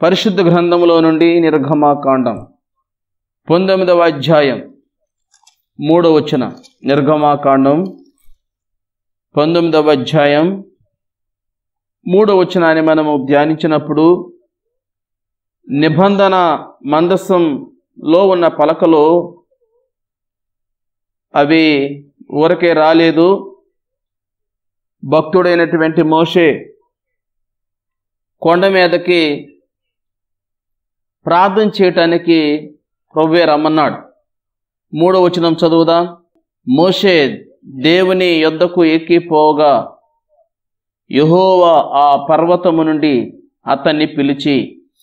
పరిశుద్ధ గ్రంథములో నుండి నిర్గమాకాండం 19వ అధ్యాయం 3వ వచనం. నిర్గమాకాండం 19వ అధ్యాయం 3వ వచనాన్ని మనము ధ్యానించినప్పుడు, నిబంధన మందసంలో ఉన్న పలకలు అవి ఊరకే రాలేదు. భక్తుడైనటువంటి మోషే కొండ మీదకి ప్రార్థన చేయటానికి ప్రభువే రమ్మన్నాడు. 3వ వచనం చదువుదాం. మోషే దేవుని యొద్దకు ఎక్కిపోగా యెహోవా ఆ పర్వతము నుండి అతన్ని పిలిచి,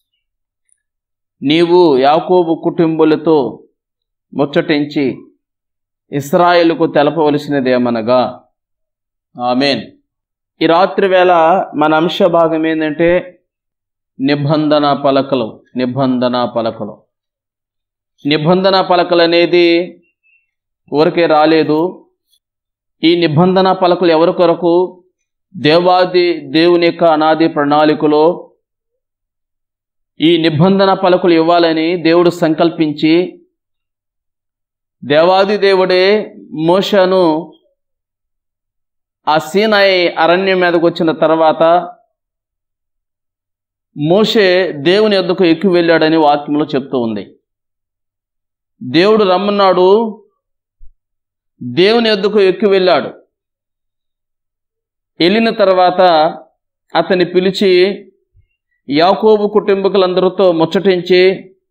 నీవు యాకోబు కుటుంబులతో ముచ్చటించి ఇశ్రాయేలుకు తెలపవలసినదేమనగా. ఆమేన్. ఈ రాత్రి వేళ మన అంశ భాగం ఏంటంటే నిబంధన పలకలు. నిబంధన పలకలు అనేది ఊరికే రాలేదు. ఈ నిబంధన పలకలు ఎవరి కొరకు? దేవుని యొక్క అనాది ప్రణాళికలో ఈ నిబంధన పలకలు ఇవ్వాలని దేవుడు సంకల్పించి, దేవుడే మోషేను ఆ సీనాయి అరణ్యం మీదకు వచ్చిన తర్వాత మోషే దేవుని యొద్దకు ఎక్కి వెళ్ళాడని వాక్యంలో చెప్తూ ఉంది. దేవుడు రమ్మన్నాడు, దేవుని యొద్దకు ఎక్కి వెళ్ళాడు. వెళ్ళిన తర్వాత అతన్ని పిలిచి యాకోబు కుటుంబకులందరితో ముచ్చటించి,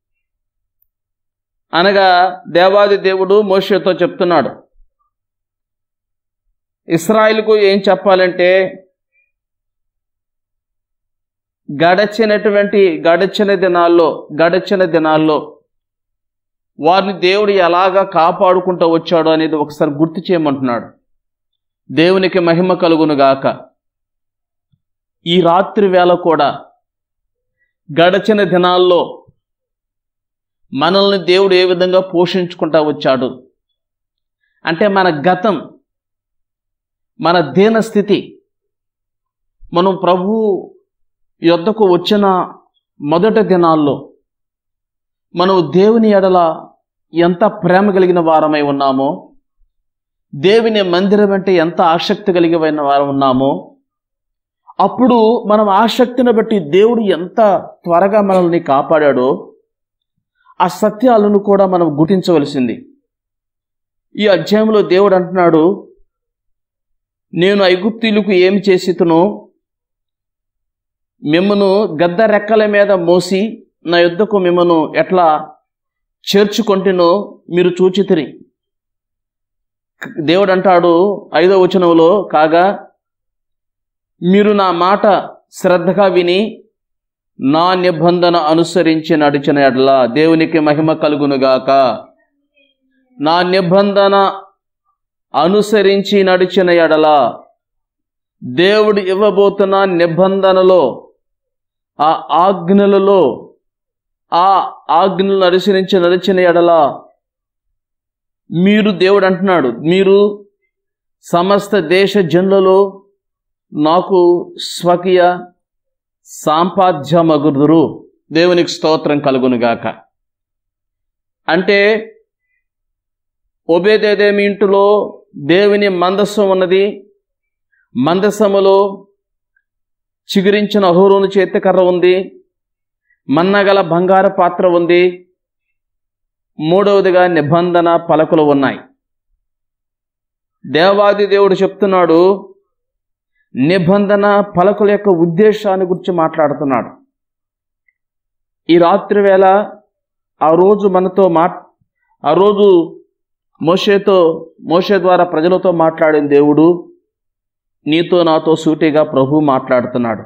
అనగా దేవాది దేవుడు మోషేతో చెప్తున్నాడు, ఇశ్రాయేలుకు ఏం చెప్పాలంటే, గడిచిన దినాల్లో వారిని దేవుడు ఎలాగా కాపాడుకుంటూ వచ్చాడో అనేది ఒకసారి గుర్తు చేయమంటున్నాడు. దేవునికి మహిమ కలుగును గాక. ఈ రాత్రి వేళ కూడా గడిచిన దినాల్లో మనల్ని దేవుడు ఏ విధంగా పోషించుకుంటూ వచ్చాడు అంటే, మన గతం, మన దీనస్థితి, మనం ప్రభు యొద్దకు వచ్చిన మొదటి దినాల్లో మనం దేవుని ఎడల ఎంత ప్రేమ కలిగిన వారమై ఉన్నామో, దేవుని మందిరం అంటే ఎంత ఆసక్తి కలిగిన వారం ఉన్నామో, అప్పుడు మనం ఆసక్తిని బట్టి దేవుడు ఎంత త్వరగా మనల్ని కాపాడాడో ఆ సత్యాలను కూడా మనం గుర్తించవలసింది. ఈ అధ్యాయంలో దేవుడు అంటున్నాడు, నేను ఐగుప్తీయులకు ఏమి చేసితునో మిమ్మను గద్ద రెక్కల మీద మోసి నా యొద్దకు మిమ్మను ఎట్లా చేర్చుకొంటినో మీరు చూచితిరి. దేవుడు అంటాడు 5వ వచనంలో, కాగా మీరు నా మాట శ్రద్ధగా విని నా నిబంధన అనుసరించి నడిచిన ఎడల, దేవునికి మహిమ కలుగునుగాక. నా నిబంధన అనుసరించి నడిచిన ఎడల, దేవుడు ఇవ్వబోతున్న నిబంధనలో, ఆ ఆజ్ఞలలో, ఆ ఆజ్ఞలను అనుసరించి నడిచిన ఎడల మీరు, దేవుడు అంటున్నాడు, మీరు సమస్త దేశ జనులలో నాకు స్వకీయ సాంపాద్యమగుదురు. దేవునికి స్తోత్రం కలుగునుగాక. అంటే ఓబేదేదోము ఇంటిలో దేవుని మందసం ఉన్నది. మందసములో చిగురించిన అహరోను చేతికర్ర ఉంది, మన్నగల బంగారు పాత్ర ఉంది, 3వదిగా నిబంధన పలకలు ఉన్నాయి. దేవాది దేవుడు చెప్తున్నాడు, నిబంధన పలకల యొక్క ఉద్దేశాన్ని గురించి మాట్లాడుతున్నాడు. ఈ రాత్రి వేళ ఆ రోజు మోషే ద్వారా ప్రజలతో మాట్లాడిన దేవుడు నీతో నాతో సూటిగా ప్రభు మాట్లాడుతున్నాడు.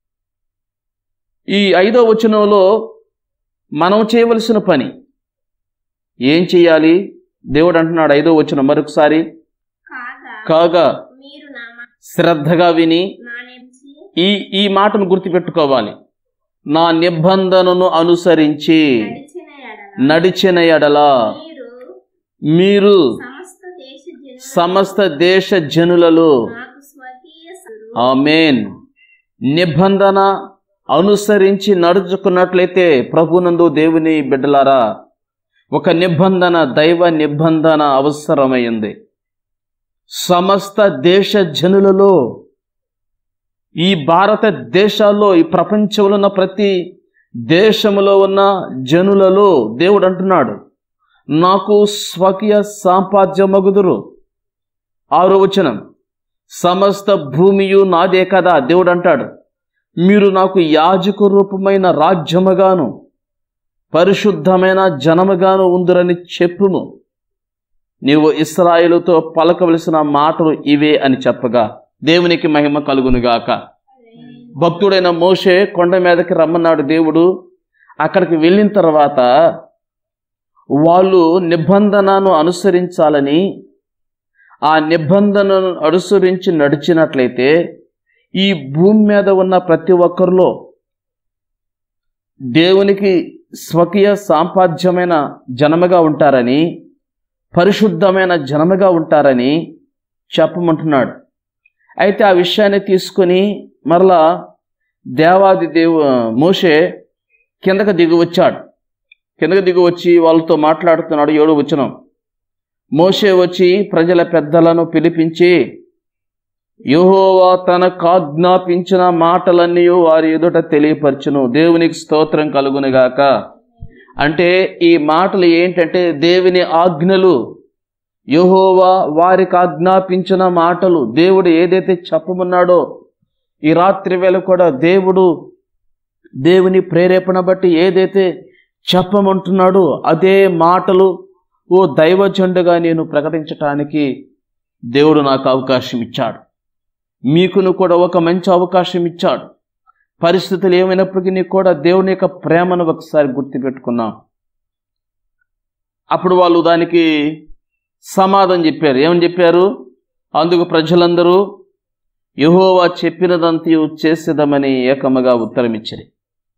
ఈ 5వ వచనంలో మనం చేయవలసిన పని ఏం చేయాలి? దేవుడు అంటున్నాడు 5వ వచనం మరొకసారి, కాగా శ్రద్ధగా విని, ఈ మాటను గుర్తుపెట్టుకోవాలి, నా నిబంధనను అనుసరించి నడిచిన ఎడల మీరు సమస్త దేశ జనులలో, ఆమేన్, నిబంధన అనుసరించి నడుచుకున్నట్లయితే ప్రభునందు దేవుని బిడ్డలారా ఒక నిబంధన, దైవ నిబంధన అవసరమైంది. సమస్త దేశ జనులలో, ఈ భారతదేశాల్లో, ఈ ప్రపంచంలో ఉన్న ప్రతి దేశంలో ఉన్న జనులలో దేవుడు అంటున్నాడు, నాకు స్వకీయ సాంపాద్యమగుదురు. 6వ వచనం, సమస్త భూమియు నాదే కదా. దేవుడు అంటాడు, మీరు నాకు యాజక రూపమైన రాజ్యముగాను పరిశుద్ధమైన జనముగాను ఉందురని చెప్పుము. నీవు ఇశ్రాయేలుతో పలకవలసిన మాటలు ఇవే అని చెప్పగా దేవునికి మహిమ కలుగునుగాక. భక్తుడైన మోషే కొండ మీదకి రమ్మన్నాడు దేవుడు. అక్కడికి వెళ్ళిన తర్వాత వాళ్ళు నిబంధనను అనుసరించాలని, ఆ నిబంధనను అనుసరించి నడిచినట్లయితే ఈ భూమి మీద ఉన్న ప్రతి ఒక్కరిలో దేవునికి స్వకీయ సాంపాద్యమైన జనముగా ఉంటారని, పరిశుద్ధమైన జనముగా ఉంటారని చెప్పమంటున్నాడు. అయితే ఆ విషయాన్ని తీసుకొని మరలా మోషే కిందకు దిగి వచ్చి వాళ్ళతో మాట్లాడుతున్నాడు. 7వ వచనం, మోషే వచ్చి ప్రజల పెద్దలను పిలిపించి యెహోవా తనకు ఆజ్ఞాపించిన మాటలన్నీ వారి ఎదుట తెలియపరచును. దేవునికి స్తోత్రం కలుగునుగాక. అంటే ఈ మాటలు ఏంటంటే దేవుని ఆజ్ఞలు, యెహోవా వారికి ఆజ్ఞాపించిన మాటలు. దేవుడు ఏదైతే చెప్పమన్నాడో ఈ రాత్రి వేళ కూడా దేవుని ప్రేరేపణ బట్టి ఏదైతే చెప్పమంటున్నాడో అదే మాటలు ఓ దైవజనుడిగా నేను ప్రకటించటానికి దేవుడు నాకు అవకాశం ఇచ్చాడు. మీకును కూడా ఒక మంచి అవకాశం ఇచ్చాడు. పరిస్థితులు ఏమైనప్పటికీ కూడా దేవుని యొక్క ప్రేమను ఒకసారి గుర్తుపెట్టుకున్నాం. అప్పుడు వాళ్ళు దానికి సమాధానం చెప్పారు. ఏమని చెప్పారు? అందుకు ప్రజలందరూ యెహోవా చెప్పినదంతయు చేసేదమని ఏకముగా ఉత్తరం ఇచ్చారు.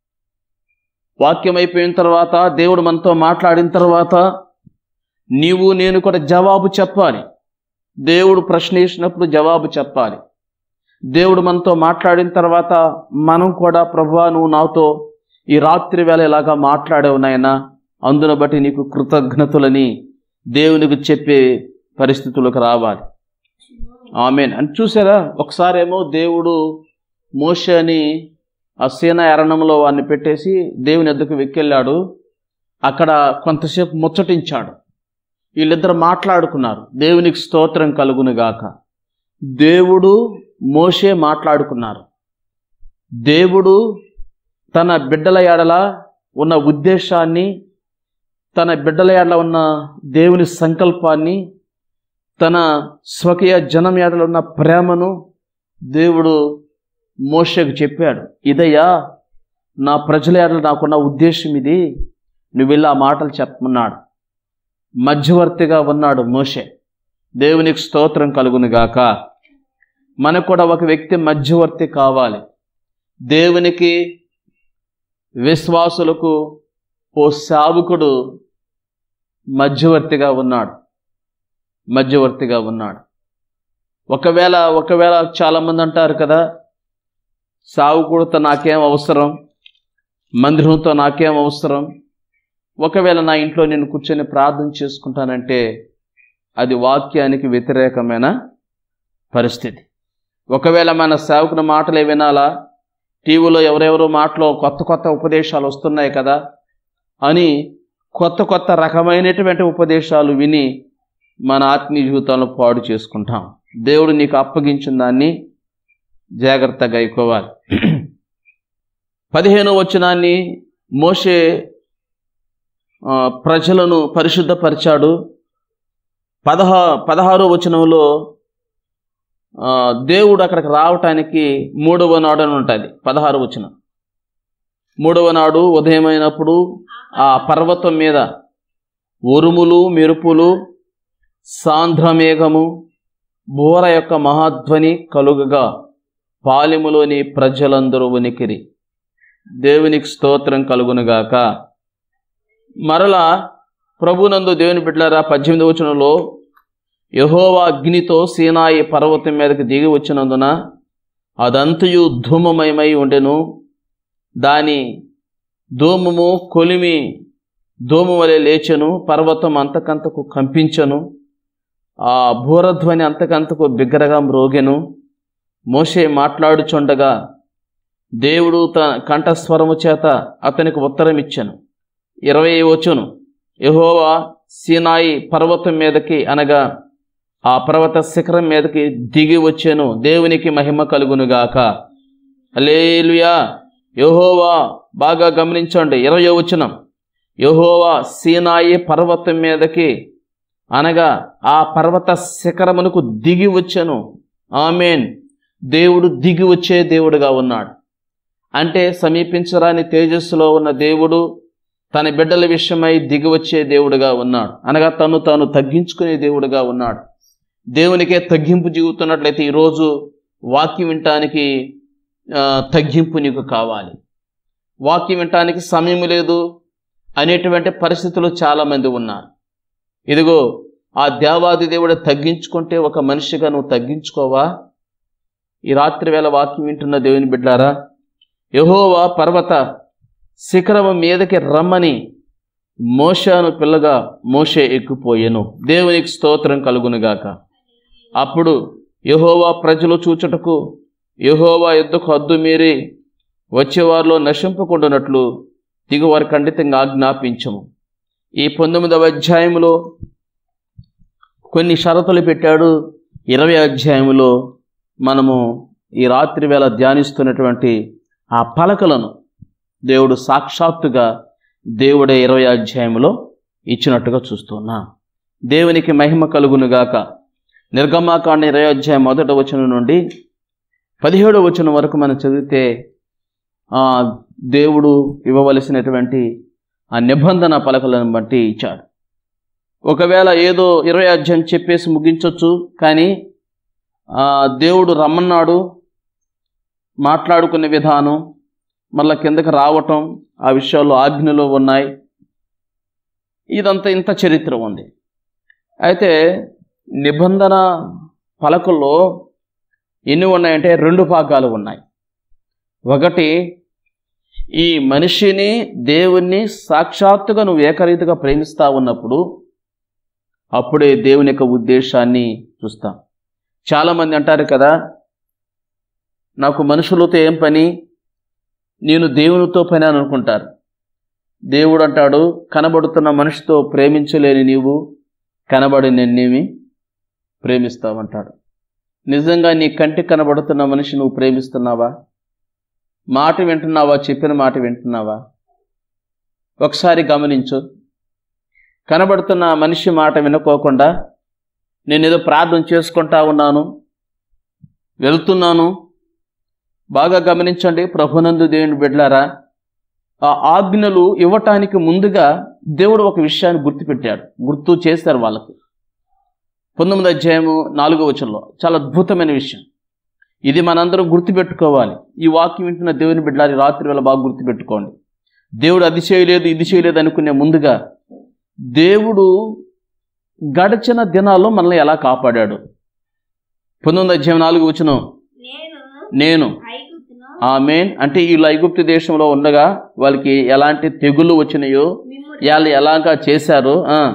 వాక్యం అయిపోయిన తర్వాత, దేవుడు మనతో మాట్లాడిన తర్వాత నీవు నేను కూడా జవాబు చెప్పాలి. దేవుడు ప్రశ్న వేసినప్పుడు జవాబు చెప్పాలి. దేవుడు మనతో మాట్లాడిన తర్వాత మనం కూడా, ప్రభువా నువ్వు నాతో ఈ రాత్రి వేళ ఇలాగా మాట్లాడావు నాయనా, అందును బట్టి నీకు కృతజ్ఞతలని దేవునికి చెప్పే పరిస్థితులకు రావాలి. ఆమేన్ అని. చూసారా, ఒకసారేమో దేవుడు మోషేని ఆ సీనా అరణ్యంలో వాడిని పెట్టేసి దేవుని ఎద్దకు వెక్కెళ్ళాడు. అక్కడ కొంతసేపు ముచ్చటించాడు. వీళ్ళిద్దరు మాట్లాడుకున్నారు. దేవునికి స్తోత్రం కలుగునుగాక. దేవుడు మోషే మాట్లాడుకున్నారు. దేవుడు తన బిడ్డల ఎడల ఉన్న ఉద్దేశాన్ని, తన బిడ్డల ఎడల ఉన్న దేవుని సంకల్పాన్ని, తన స్వకీయ జనం ఎడల ఉన్న ప్రేమను దేవుడు మోషేకు చెప్పాడు. ఇదయ్యా నా ప్రజల ఎడల నాకున్న ఉద్దేశం ఇది, నువ్వు వెళ్ళి ఆ మాటలు చెప్పమన్నాడు. మధ్యవర్తిగా ఉన్నాడు మోషే. దేవునికి స్తోత్రం కలుగునుగాక. మనకు కూడా ఒక వ్యక్తి మధ్యవర్తి కావాలి. దేవునికి, విశ్వాసులకు ఓ సేవకుడు మధ్యవర్తిగా ఉన్నాడు. ఒకవేళ చాలామంది అంటారు కదా, సేవకుడితో నాకేం అవసరం, మందిరంతో నాకేం అవసరం, ఒకవేళ నా ఇంట్లో నేను కూర్చొని ప్రార్థన చేసుకుంటానంటే అది వాక్యానికి వ్యతిరేకమైన పరిస్థితి. ఒకవేళ మన సేవకుని మాటలే వినాలా, టీవీలో ఎవరెవరో మాటలో కొత్త ఉపదేశాలు వస్తున్నాయి కదా అని కొత్త రకమైనటువంటి ఉపదేశాలు విని మన ఆత్మీయ జీవితాలను పాడు చేసుకుంటాం. దేవుడు నీకు అప్పగించిన దాన్ని జాగ్రత్తగా అయిపోవాలి. 15వ వచనాన్ని, మోషే ప్రజలను పరిశుద్ధపరిచాడు. 16వ వచనంలో దేవుడు అక్కడికి రావటానికి 3వ నాడు అని ఉంటుంది. 16వ వచనం, 3వ నాడు ఉదయమైనప్పుడు ఆ పర్వతం మీద ఉరుములు, మెరుపులు, సాంద్రమేఘము, బోర యొక్క మహాధ్వని కలుగగా పాలెములోని ప్రజలందరూ వణికిరి. దేవునికి స్తోత్రం కలుగునుగాక. మరలా ప్రభునందు దేవుని బిడ్డలారా, 18వ వచనంలో యెహోవా అగ్నితో సీనాయి పర్వతం మీదకి దిగి వచ్చినందున అదంతయు ధూమమయమై ఉండెను. దాని ధూమము కొలిమి ధూము వలె లేచెను, పర్వతం అంతకంతకు కంపించెను, ఆ భూరధ్వని అంతకంతకు బిగ్గరగా మ్రోగెను. మోషే మాట్లాడుచుండగా దేవుడు తన కంఠస్వరము చేత అతనికి ఉత్తరం ఇచ్చెను. 20వ వచనం, యెహోవా సీనాయి పర్వతం మీదకి అనగా ఆ పర్వత శిఖరం మీదకి దిగి వచ్చెను. దేవునికి మహిమ కలుగునుగాక. హల్లెలూయా. యెహోవా, బాగా గమనించండి, 20వ వచనం, యెహోవా సీనాయి పర్వతం మీదకి అనగా ఆ పర్వత శిఖరమునకు దిగి వచ్చెను. ఆమేన్. దేవుడు దిగి వచ్చే దేవుడుగా ఉన్నాడు. అంటే సమీపించరాని తేజస్సులో ఉన్న దేవుడు తన బిడ్డల విషయమై దిగి వచ్చే దేవుడుగా ఉన్నాడు. అనగా తను తాను తగ్గించుకునే దేవుడుగా ఉన్నాడు. దేవునికే తగ్గింపు జీవుతున్నట్లయితే ఈరోజు వాక్యం వినటానికి తగ్గింపు నీకు కావాలి. వాక్యం వినటానికి సమయం లేదు అనేటువంటి పరిస్థితులు చాలామంది ఉన్నారు. ఇదిగో ఆ దేవాది దేవుడు తగ్గించుకుంటే ఒక మనిషిగా నువ్వు తగ్గించుకోవా? ఈ రాత్రి వేళ వాక్యం వింటున్న దేవుని బిడ్డారా, యెహోవా పర్వత శిఖరము మీదకి రమ్మని మోషేను పిల్లగా మోషే ఎక్కిపోయెను. దేవునికి స్తోత్రం కలుగునుగాక. అప్పుడు యెహోవా ప్రజలు చూచుటకు యెహోవా యుద్ధకు హద్దు మీరి వచ్చేవారిలో నశింపకుండానట్లు దిగువారి ఖండితంగా ఆజ్ఞాపించము. ఈ 19వ అధ్యాయంలో కొన్ని షరతులు పెట్టాడు. 20వ అధ్యాయంలో మనము ఈ రాత్రి వేళ ధ్యానిస్తున్నటువంటి ఆ పలకలను దేవుడు సాక్షాత్తుగా దేవుడే 20వ అధ్యాయంలో ఇచ్చినట్టుగా చూస్తున్నా. దేవునికి మహిమ కలుగునుగాక. నిర్గమాకాండ 20వ అధ్యాయం 1వ వచనం నుండి 17వ వచనం వరకు మనం చదివితే దేవుడు ఇవ్వవలసినటువంటి ఆ నిబంధన పలకలను బట్టి ఇచ్చాడు. ఒకవేళ ఏదో 20వ అధ్యాయం చెప్పేసి ముగించవచ్చు, కానీ దేవుడు రమ్మన్నాడు, మాట్లాడుకునే విధానం, మళ్ళా కిందకి రావటం, ఆ విషయాలు ఆజ్ఞలో ఉన్నాయి. ఇదంతా ఇంత చరిత్ర ఉంది. అయితే నిబంధన పలకల్లో ఎన్ని ఉన్నాయంటే 2 భాగాలు ఉన్నాయి. ఒకటి, ఈ మనిషిని దేవుణ్ణి సాక్షాత్తుగా నువ్వు ఏకరీతిగా ప్రేమిస్తా ఉన్నప్పుడు అప్పుడే దేవుని యొక్క ఉద్దేశాన్ని చూస్తాం. చాలామంది అంటారు కదా, నాకు మనుషులతో ఏం పని, నేను దేవునితో పని అని అనుకుంటారు. దేవుడు అంటాడు, కనబడుతున్న మనిషితో ప్రేమించలేని నీవు కనబడి నిన్నేమి ప్రేమిస్తావంటాడు. నిజంగా నీ కంటికి కనబడుతున్న మనిషి నువ్వు ప్రేమిస్తున్నావా? మాట వింటున్నావా? చెప్పిన మాట వింటున్నావా? ఒకసారి గమనించు. కనబడుతున్న మనిషి మాట వినుకోకుండా నేను ఏదో ప్రార్థన చేసుకుంటా ఉన్నాను, వెళ్తున్నాను. బాగా గమనించండి ప్రభునందు దేవుని బిడ్డలారా, ఆ ఆజ్ఞలు ఇవ్వటానికి ముందుగా దేవుడు ఒక విషయాన్ని గుర్తు చేశారు వాళ్ళకి. 19వ అధ్యాయము 4వ వచనంలో చాలా అద్భుతమైన విషయం. ఇది మనందరం గుర్తుపెట్టుకోవాలి. ఈ వాక్యం వింటున్న దేవుని బిడ్డలారి రాత్రి వేళ బాగా గుర్తుపెట్టుకోండి. దేవుడు అది చేయలేదు ఇది చేయలేదు అనుకునే ముందుగా దేవుడు గడిచిన దినాల్లో మనల్ని ఎలా కాపాడాడు. 19వ అధ్యాయం 4వ వచనం, నేను ఆమేన్. అంటే వీళ్ళు ఐగుప్తు దేశంలో ఉండగా వాళ్ళకి ఎలాంటి తెగుళ్ళు వచ్చినాయో, వాళ్ళు ఎలాగా చేశారో,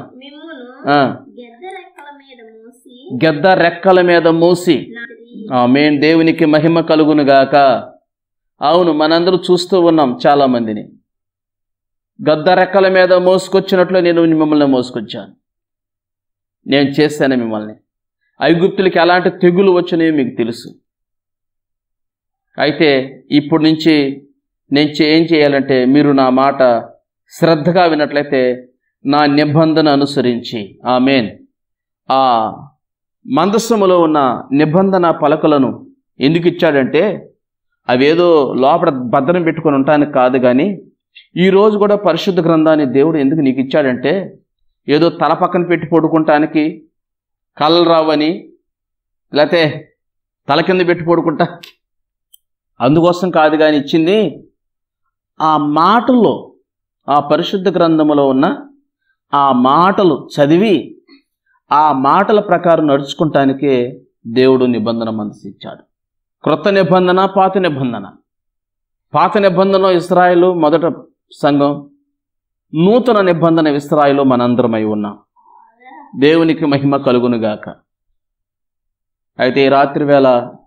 గెద్ద రెక్కల మీద మోసి, ఆమేన్, దేవునికి మహిమ కలుగునుగాక. అవును, మనందరూ చూస్తూ ఉన్నాం చాలా మందిని. గద్ద రెక్కల మీద మోసుకొచ్చినట్లు నేను మిమ్మల్ని మోసుకొచ్చాను, నేను చేశాను మిమ్మల్ని. ఐగుప్తులకి ఎలాంటి తెగులు వచ్చినాయో మీకు తెలుసు. అయితే ఇప్పుడు నుంచి నేను ఏం చేయాలంటే, మీరు నా మాట శ్రద్ధగా విన్నట్లయితే నా నిబంధన అనుసరించి, ఆమేన్, ఆ మందస్సములో ఉన్న నిబంధన పలకలను ఎందుకు ఇచ్చాడంటే అవేదో లోపల భద్రం పెట్టుకొని ఉండటానికి కాదు. కానీ ఈరోజు కూడా పరిశుద్ధ గ్రంథాన్ని దేవుడు ఎందుకు నీకు ఇచ్చాడంటే ఏదో తల పక్కన పెట్టి పడుకుంటానికి, కళ్ళు రావని, లేకపోతే తల కింద పెట్టి పడుకుంటా, అందుకోసం కాదు. కానీ ఇచ్చింది ఆ మాటల్లో, ఆ పరిశుద్ధ గ్రంథములో ఉన్న ఆ మాటలు చదివి ఆ మాటల ప్రకారం నడుచుకుంటానికే దేవుడు నిబంధన మనసు ఇచ్చాడు. క్రొత్త నిబంధన, పాత నిబంధన. పాత నిబంధనలో ఇశ్రాయేలు మొదట సంఘం, నూతన నిబంధన ఇశ్రాయేలు మనందరమై ఉన్నాం. దేవునికి మహిమ కలుగునుగాక. అయితే ఈ రాత్రి వేళ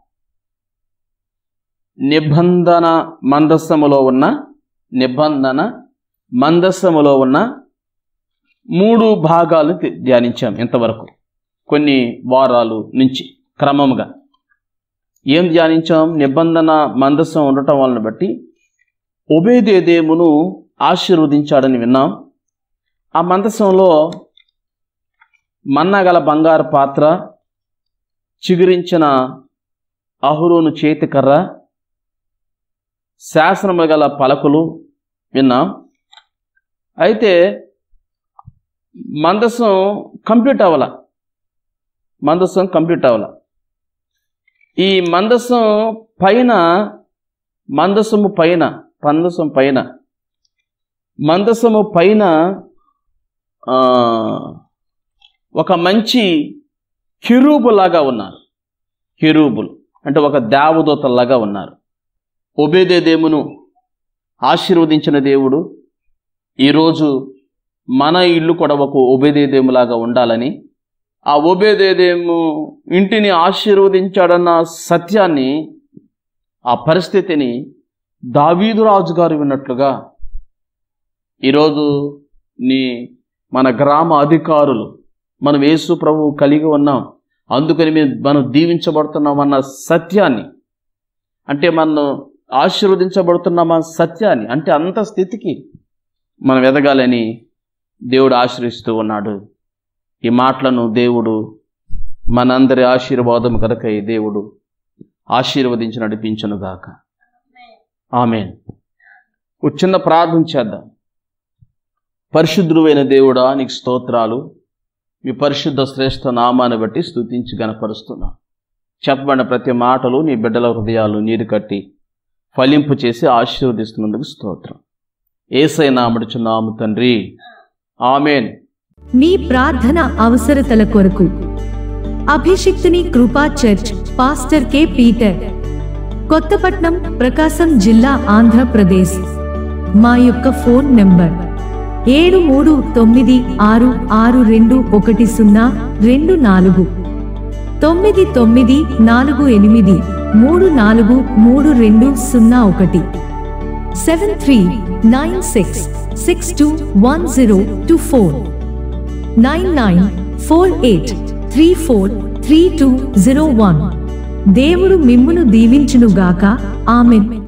నిబంధన మందస్సములో ఉన్న 3 భాగాలు ధ్యానించాం ఇంతవరకు, కొన్ని వారాలు నుంచి క్రమముగా. ఏం ధ్యానించాం? నిబంధన మందస్సం ఉండటం వలన బట్టి ఒబేదెదోమును ఆశీర్వదించాడని విన్నాం. ఆ మందస్సంలో మన్నా గల బంగారు పాత్ర, చిగురించిన అహరోను చేతికర్ర, శాసనము గల పలకలు విన్నాం. అయితే మందస్సం కంప్లీట్ అవ్వాల. ఈ మందస్సము పైన ఒక మంచి కెరూబులాగా ఉన్నారు. కెరూబులు అంటే ఒక దేవదూతలాగా ఉన్నారు. ఒబేదెదోమును ఆశీర్వదించిన దేవుడు ఈరోజు మన ఇల్లు కూడా ఒక ఒబేదెదోములాగా ఉండాలని, ఆ ఒబేదెదోము ఇంటిని ఆశీర్వదించాడన్న సత్యాన్ని, ఆ పరిస్థితిని దావీదు రాజు గారు విన్నట్లుగా ఈరోజు మన గ్రామ అధికారులు, మనం యేసు ప్రభువు కలిగి ఉన్నాం, అందుకని మనం దీవించబడుతున్నామన్న సత్యాన్ని, అంటే మనం ఆశీర్వదించబడుతున్నామన్న సత్యాన్ని, అంటే అంత స్థితికి మనం ఎదగాలని దేవుడు ఆశీర్వదిస్తూ ఉన్నాడు. ఈ మాటలను దేవుడు మనందరి ఆశీర్వాదం కనుకై దేవుడు ఆశీర్వదించి నడిపించునుగాక. ఆమేన్. ఒక చిన్న ప్రార్థన చేద్దాం. పరిశుద్ధుడైన దేవుడా, నీకు స్తోత్రాలు. మీ పరిశుద్ధ శ్రేష్ఠ నామాన్ని బట్టి స్తుతించి గణపరుస్తున్నా. చెప్పబడిన ప్రతి మాటలు నీ బిడ్డల హృదయాలు నీరు కట్టి ఫలింపు చేసి ఆశీర్వదిస్తున్నందుకు స్తోత్రం. యేసయ్య నామమున తండ్రి, ఆమేన్. మీ ప్రార్థన అవసరతల కొరకు అభిషిక్తుని Krupa church pastor K. Peter, Kothapatnam, Prakasam జిల్లా, ఆంధ్రప్రదేశ్. మా యొక్క ఫోన్ నంబర్ 733666210249, 9948343201, 7396621024, 9948343201. దేవుడు మిమ్మును దీవించునుగాక. ఆమేన్.